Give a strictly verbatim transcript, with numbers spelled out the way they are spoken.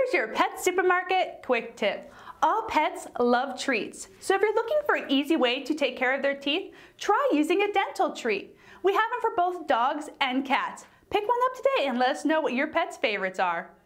Here's your pet supermarket quick tip. All pets love treats, so if you're looking for an easy way to take care of their teeth, try using a dental treat. We have them for both dogs and cats. Pick one up today and let us know what your pet's favorites are.